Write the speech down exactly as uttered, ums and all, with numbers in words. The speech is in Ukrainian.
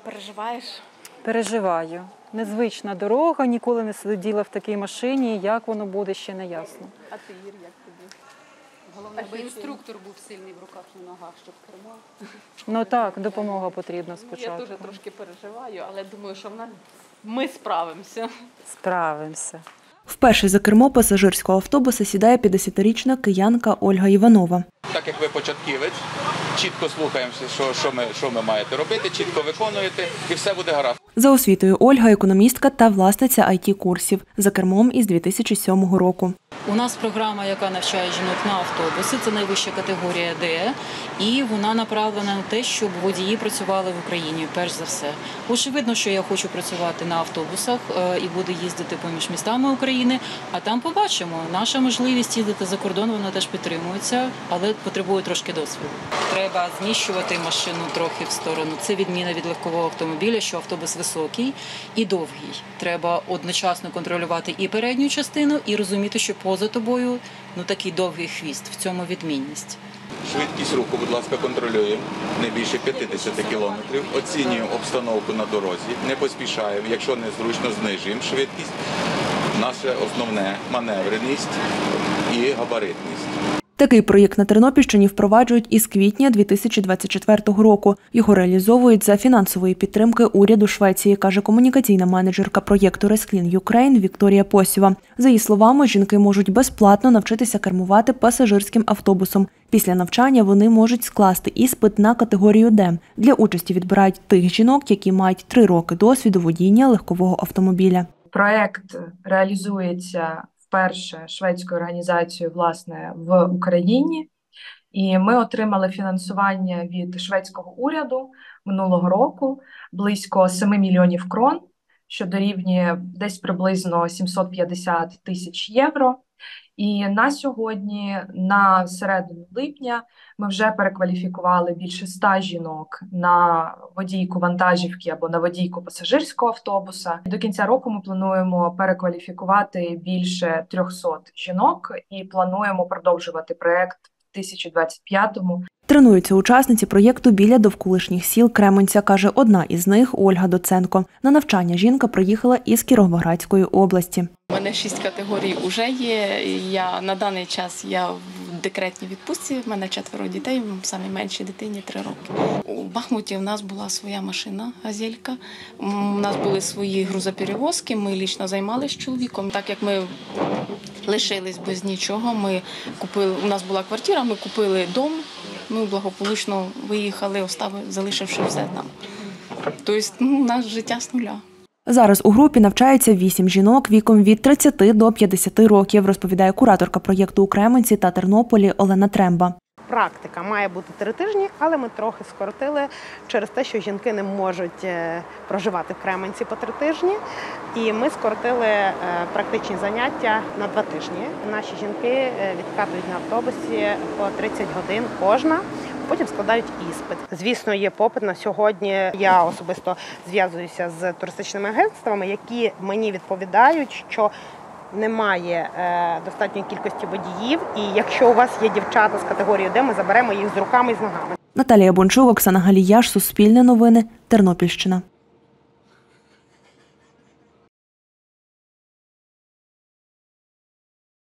Переживаєш? Переживаю. Незвична дорога, ніколи не сиділа в такій машині, як воно буде, ще не ясно. А ти, Ір, як тобі? Головне, аби інструктор був сильний в руках і ногах, щоб кермав. Ну так, допомога потрібна спочатку. Я теж трошки переживаю, але думаю, що в нас ми справимося. Справимося. Вперше за кермо пасажирського автобуса сідає п'ятдесятирічна киянка Ольга Іванова. Так як ви початківець, чітко слухаємося, що, що, ми, що ми маєте робити, чітко виконуєте і все буде гаразд. За освітою Ольга – економістка та власниця ай ті-курсів. За кермом із дві тисячі сьомого року. У нас програма, яка навчає жінок на автобуси, це найвища категорія Д, і вона направлена на те, щоб водії працювали в Україні, перш за все. Очевидно, що я хочу працювати на автобусах і буду їздити поміж містами України, а там побачимо. Наша можливість їздити за кордон, вона теж підтримується, але потребує трошки досвіду. Треба зміщувати машину трохи в сторону. Це відміна від легкового автомобіля, що автобус високий і довгий. Треба одночасно контролювати і передню частину, і розуміти, що поза тобою ну такий довгий хвіст. В цьому відмінність. Швидкість руху, будь ласка, контролюємо. Не більше п'ятдесят кілометрів. Оцінюємо обстановку на дорозі, не поспішаємо. Якщо незручно, знижуємо швидкість. Наше основне – маневреність і габаритність. Такий проєкт на Тернопільщині впроваджують із квітня дві тисячі двадцять четвертого року. Його реалізовують за фінансової підтримки уряду Швеції, каже комунікаційна менеджерка проєкту Resclean Ukraine Вікторія Посєва. За її словами, жінки можуть безплатно навчитися кермувати пасажирським автобусом. Після навчання вони можуть скласти іспит на категорію Д. Для участі відбирають тих жінок, які мають три роки досвіду водіння легкового автомобіля. Проєкт реалізується перше шведською організацією, власне, в Україні. І ми отримали фінансування від шведського уряду минулого року близько сім мільйонів крон, що дорівнює десь приблизно сімсот п'ятдесят тисяч євро. І на сьогодні, на середину липня, ми вже перекваліфікували більше ста жінок на водійку вантажівки або на водійку пасажирського автобуса. До кінця року ми плануємо перекваліфікувати більше трьохсот жінок і плануємо продовжувати проєкт в дві тисячі двадцять п'ятому. Тренуються учасниці проєкту біля довколишніх сіл Кременця, каже одна із них Ольга Доценко. На навчання жінка приїхала із Кіровоградської області. У мене шість категорій вже є. Я на даний час я в декретній відпустці. У мене четверо дітей, самій меншій дитині три роки. У Бахмуті в нас була своя машина «Газелька». У нас були свої грузоперевозки. Ми лічно займалися чоловіком. Так як ми лишились без нічого, ми купили. У нас була квартира, ми купили дом. Ми благополучно виїхали, оставили, залишивши все там. Тобто, ну, у нас життя з нуля. Зараз у групі навчається вісім жінок віком від тридцяти до п'ятдесяти років, розповідає кураторка проєкту у Кременці та Тернополі Олена Тремба. Практика має бути три тижні, але ми трохи скоротили через те, що жінки не можуть проживати в Кременці по три тижні. І ми скоротили практичні заняття на два тижні. Наші жінки відкатують на автобусі по тридцять годин кожна, потім складають іспит. Звісно, є попит на сьогодні. Я особисто зв'язуюся з туристичними агентствами, які мені відповідають, що немає е, достатньої кількості водіїв, і якщо у вас є дівчата з категорії Д, ми заберемо їх з руками і з ногами. Наталія Бончук, Оксана Галіяш, Суспільне новини, Тернопільщина.